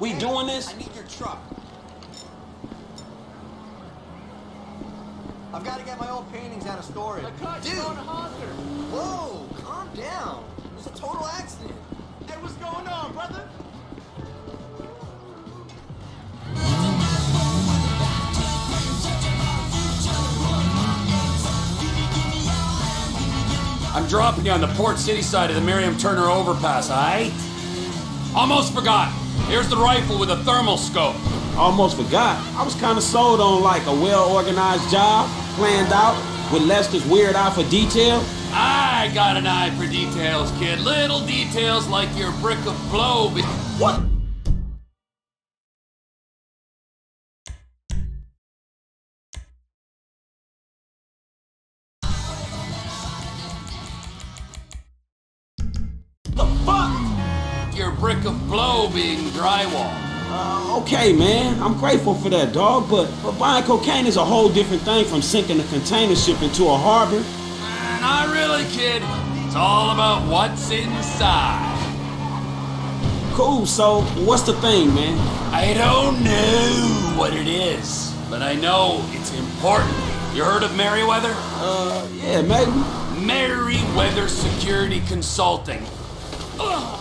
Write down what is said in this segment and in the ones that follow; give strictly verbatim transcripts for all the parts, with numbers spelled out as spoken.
We hey, doing this? I need your truck. I've got to get my old paintings out of storage. Dude! Whoa, calm down. It was a total accident. Hey, what's going on, brother? I'm dropping you on the Port City side of the Miriam Turner overpass, aight? Almost forgot. Here's the rifle with a thermal scope. Almost forgot. I was kind of sold on like a well-organized job, planned out, with Lester's weird eye for detail. I got an eye for details, kid. Little details like your brick of blow. What? The fuck? Your brick of blow being drywall. Uh, okay, man. I'm grateful for that, dog, but, but buying cocaine is a whole different thing from sinking a container ship into a harbor. Uh, not really, kid. It's all about what's inside. Cool, so what's the thing, man? I don't know what it is, but I know it's important. You heard of Merriweather? Uh, yeah, maybe. Merriweather Security Consulting. Ugh.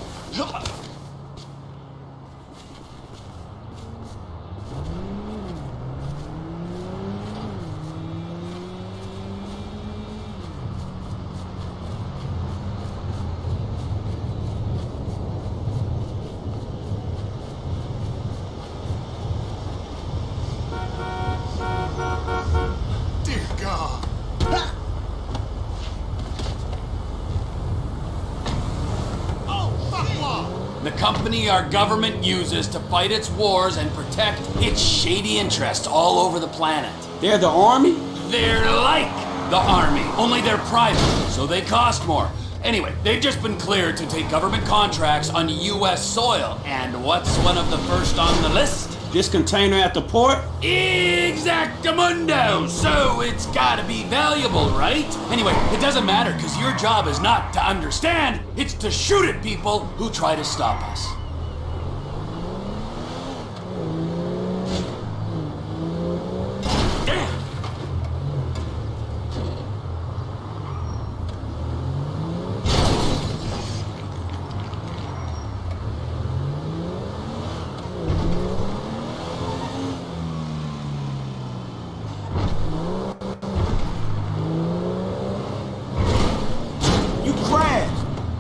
Dear God. The company our government uses to fight its wars and protect its shady interests all over the planet. They're the army? They're like the army, only they're private, so they cost more. Anyway, they've just been cleared to take government contracts on U S soil. And what's one of the first on the list? This container at the port? Exactamundo! So it's gotta be valuable, right? Anyway, it doesn't matter, because your job is not to understand, it's to shoot at people who try to stop us. Damn! You crashed!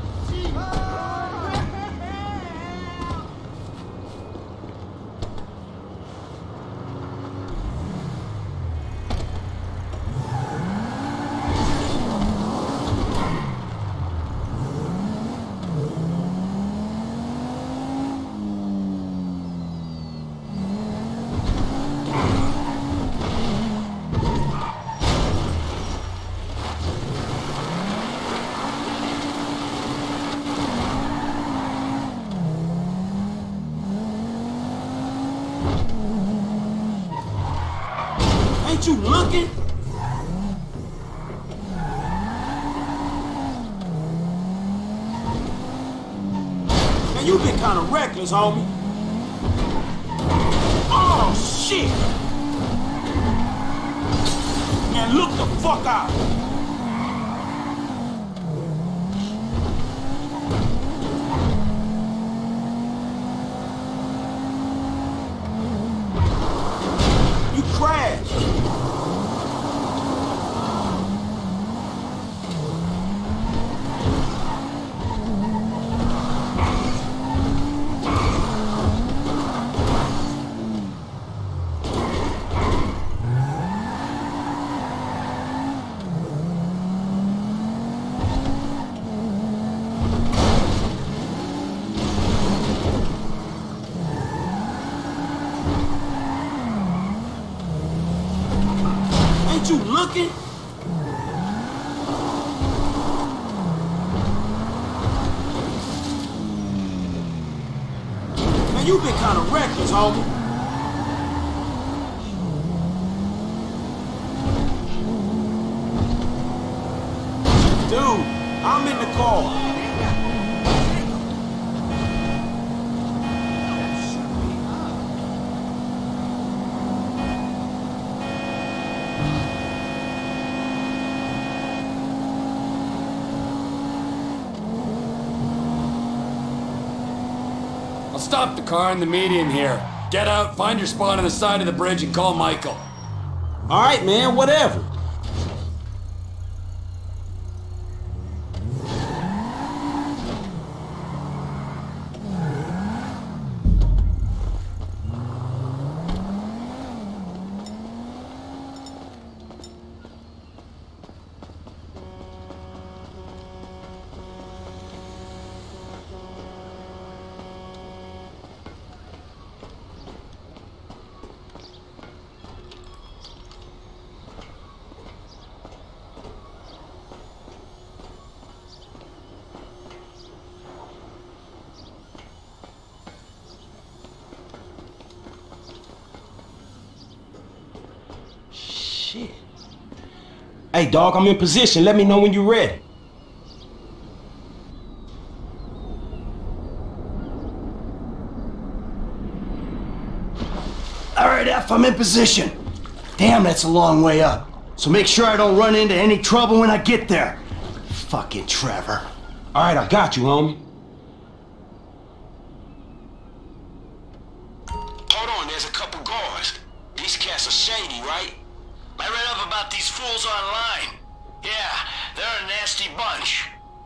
Ain't you looking? Man, you been kind of reckless, homie. Oh, shit! Man, look the fuck out! You crashed! Ain't you looking? Man, you been kind of reckless, homie. Dude, I'm in the car. I'll stop the car in the median here. Get out, find your spot on the side of the bridge, and call Michael. All right, man, whatever. Shit. Hey, dog, I'm in position. Let me know when you're ready. All right, F, I'm in position. Damn, that's a long way up. So make sure I don't run into any trouble when I get there. Fucking Trevor. All right, I got you, homie. Hold on, there's a couple guards. These cats are shady, right? I read up about these fools online. Yeah, they're a nasty bunch.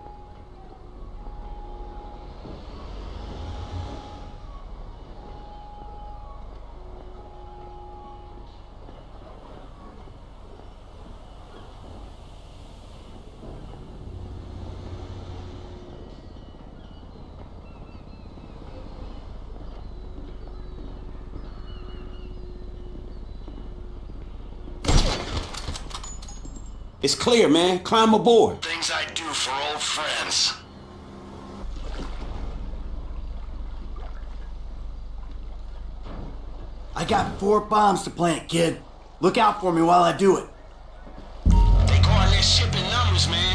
It's clear, man. Climb aboard. Things I do for old friends. I got four bombs to plant, kid. Look out for me while I do it. They calling their ship in numbers, man.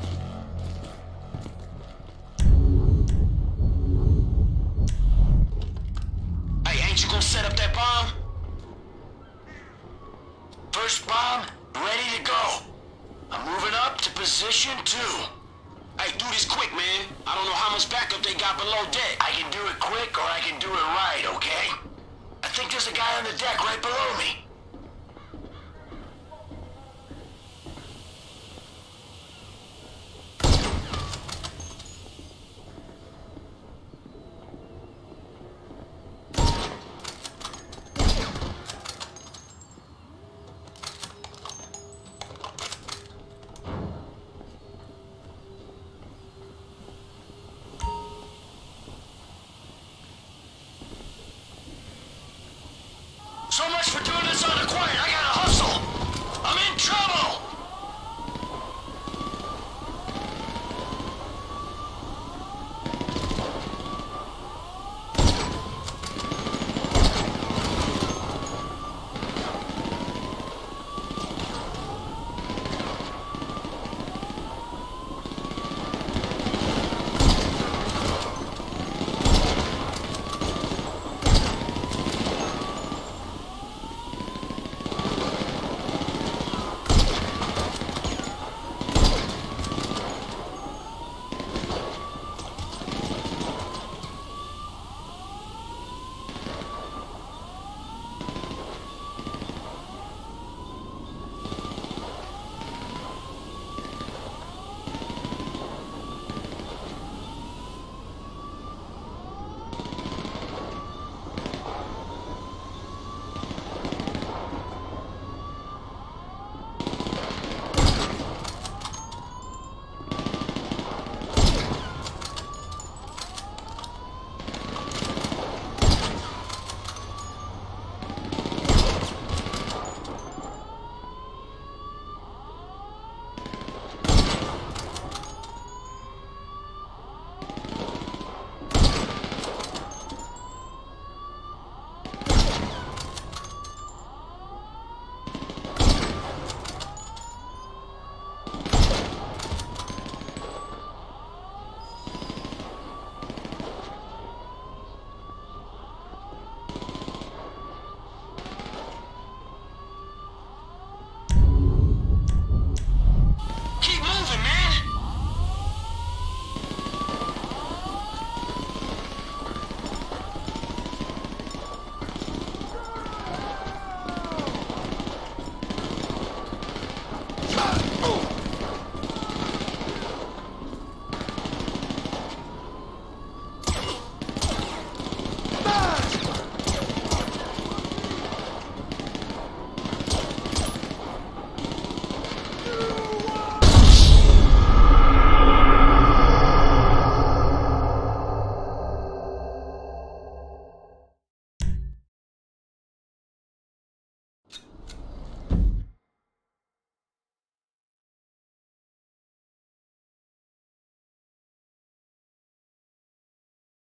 Hey, ain't you gonna set up that bomb? First bomb, ready to go. I'm moving up to position two. Hey, do this quick, man. I don't know how much backup they got below deck. I can do it quick or I can do it right, okay? I think there's a guy on the deck right below me.